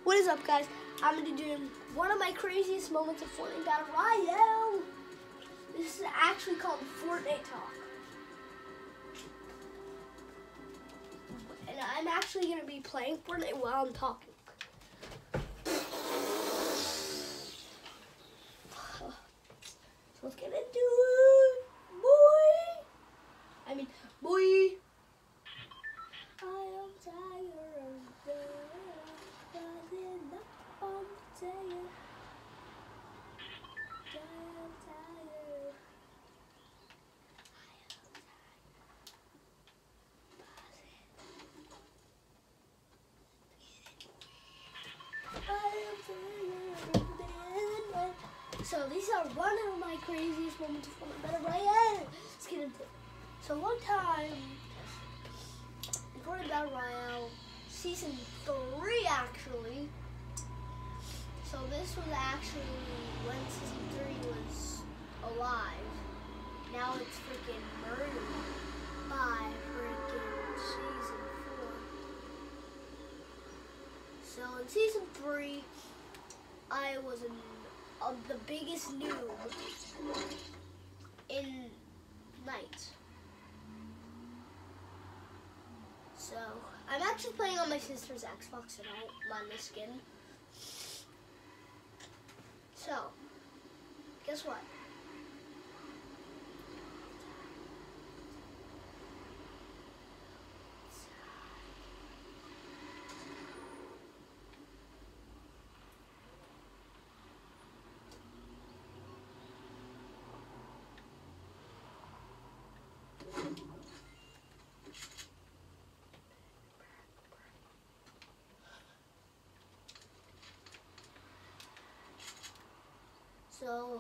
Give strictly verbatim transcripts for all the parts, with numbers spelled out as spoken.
What is up, guys? I'm going to be doing one of my craziest moments of Fortnite Battle Royale. This is actually called Fortnite Talk. And I'm actually going to be playing Fortnite while I'm talking. So let's get into it, boy. I mean, boy. I am tired of the rising up on the day. I am tired. I am tired of the So these are one of my craziest moments of Fortnite Battle Royale. Let's get into it. So one time, Fortnite Battle Royale, season three actually. So this was actually when season three was alive. Now it's freaking murdered by freaking season four. So in season three, I was an, uh, the biggest noob in night. So, I'm actually playing on my sister's Xbox and I don't mind the skin. So, guess what? So,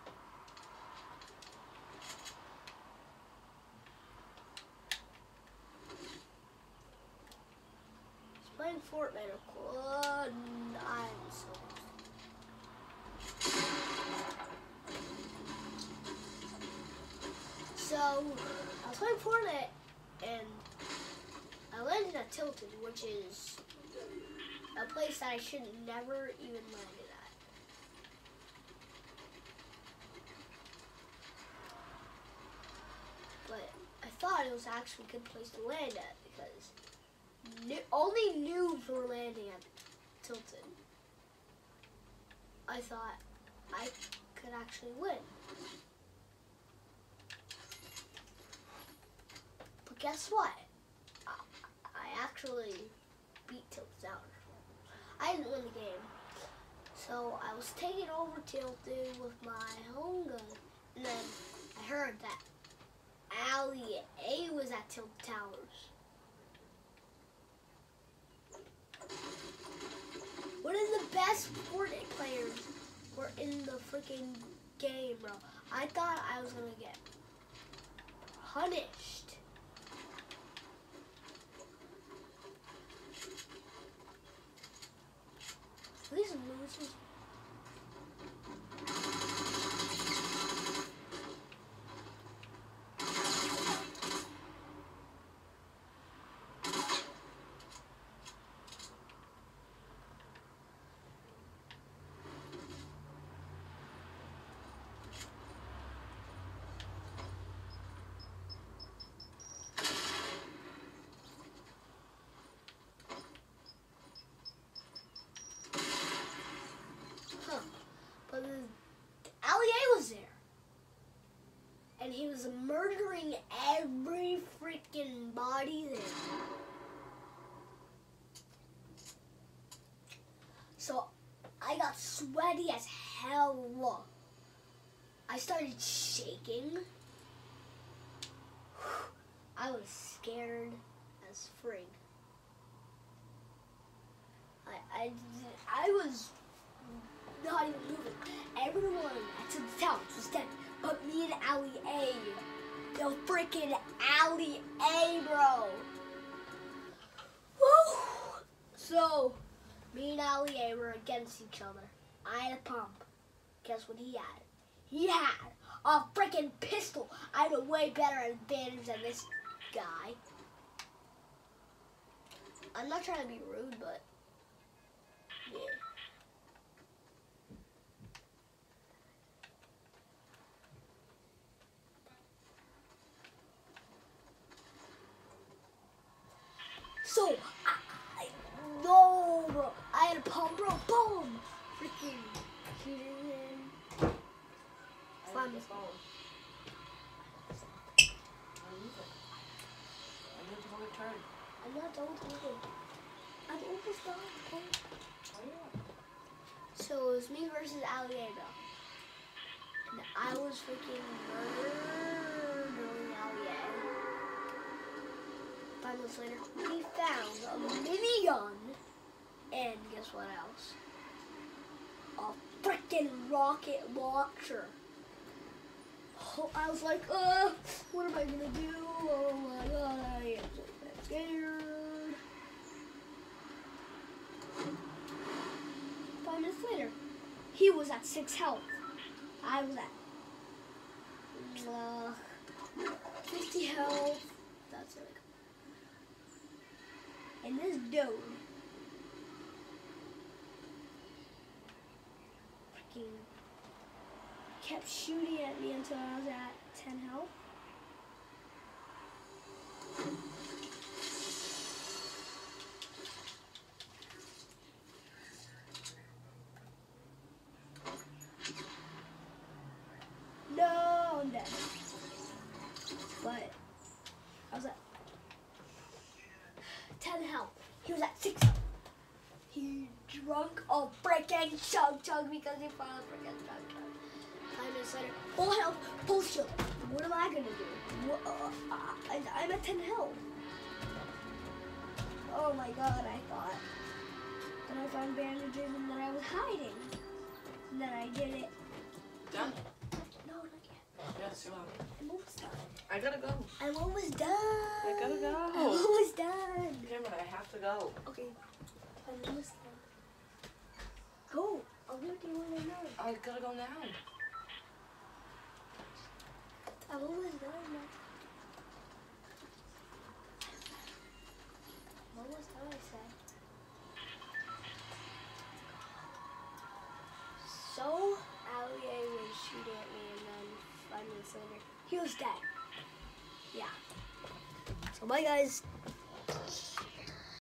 he's playing Fortnite, of course. I'm so. So, I was playing Fortnite, and I landed at Tilted, which is a place that I should never even landed at. But I thought it was actually a good place to land at because new, only noobs were landing at Tilted. I thought I could actually win. But guess what? I, I actually beat Tilted Tower. I didn't win the game. So I was taking over Tilted with my home gun. And then I heard that Alley A was at Tilted Towers. One of the best Fortnite players were in the freaking game, bro. I thought I was gonna get punished. These losers. But Alley A was there. And he was murdering every freaking body there. So I got sweaty as hell. I started shaking. I was scared as frig. I, I, I was not even moving. Everyone at the town was dead, but me and Alley A. The freaking Alley A, bro. Woo! So, me and Alley A were against each other. I had a pump. Guess what he had? He had a freaking pistol. I had a way better advantage than this guy. I'm not trying to be rude, but yeah. on the phone. I need to hold a turn. I'm not done talking. I'm almost done. Okay? Oh, yeah. So it was me versus Aliego. And I was freaking murdering Aliego. Five minutes later, he found a minigun. And guess what else? A freaking rocket launcher. Oh, I was like, uh, what am I gonna do? Oh my god, I am so scared. Five minutes later, he was at six health. I was at uh, fifty health. That's it. And this dude freaking kept shooting at me until I was at ten health. No, I'm dead. But I was at ten health. He was at six health. He drunk a freaking chug chug because he found a freaking chug chug. Five minutes later, full health, full shield. What am I gonna do? What, uh, I, I'm at ten health. Oh my god, I thought. Then I found bandages and then I was hiding. And then I did it. Done? No, not yet. Yes, you are. I'm almost done. I gotta go. I'm almost done. I gotta go. I'm almost done. Cameron, I have to go. Okay. I'm almost done. Go. I'll do what you want to know. I gotta go now. I'm almost done now. I'm almost done, I said. So, Allier was shooting at me and then five minutes later, he was dead. Yeah. So bye guys.